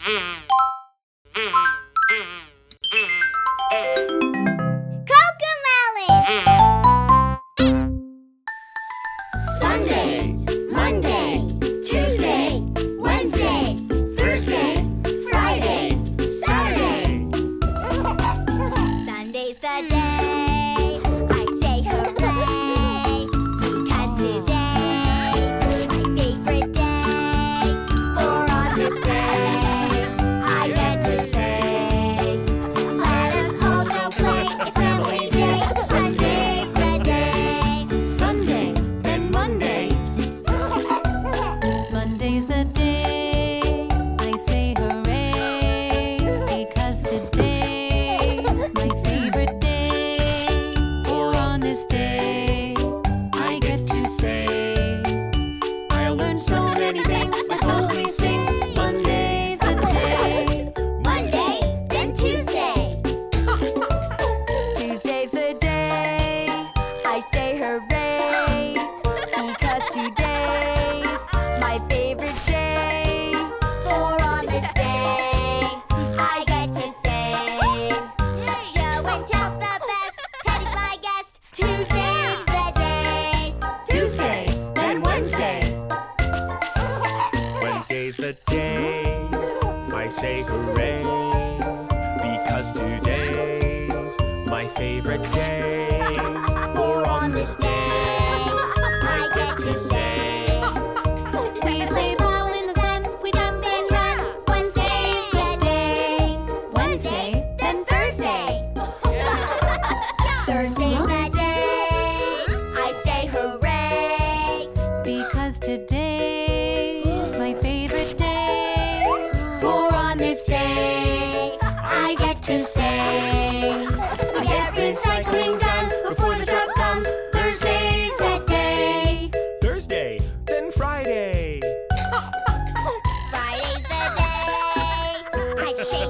Sunday, Monday, Tuesday, Wednesday, Thursday, Friday, Saturday. Sunday's the day I say hooray, because today's my favorite day. For on this day I get to say, let us all go play, it's family day. Sunday's the day. Sunday, then Monday. Monday's the day I say hooray, because today's my favorite day. For on this day I get to say, I'll learn so many things, my soul we sing. Monday's the day. Monday, then Tuesday. Tuesday's the day I say hooray, because today's my favorite day. For on this day I get to say, show and tell's the best, Teddy's my guest. Tuesday's the day. Tuesday, then Wednesday. Wednesday's the day I say hooray, because today's my favorite day. For on this day I get to say, We play ball in the sun, we jump and run. Wednesday's the day. Wednesday, Then Thursday. Thursday's the day I say hooray, because today's my favorite day. for on this day I get to say, we get recycling done before the truck comes. Thursday's the day. Thursday, then Friday. Friday's the day I say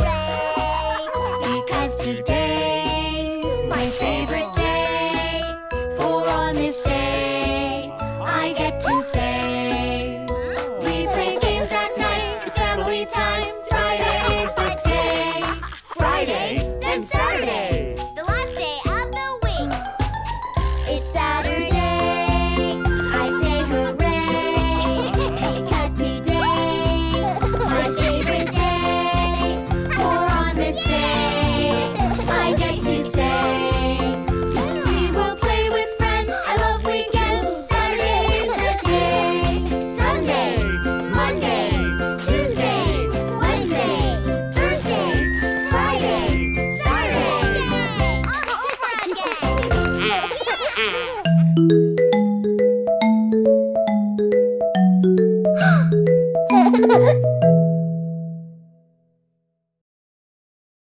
hooray, because today's my favorite day. For on this day I get to say, we play games at night, it's family time. Friday's the day. Friday, then Saturday, the last day of the week. It's Saturday, I say hooray, because today's my favorite day. For on this day I get to say, we will play with friends, I love weekends. Saturday's the day. Sunday, Monday, Tuesday, Wednesday, Thursday, Friday, Saturday. All over again.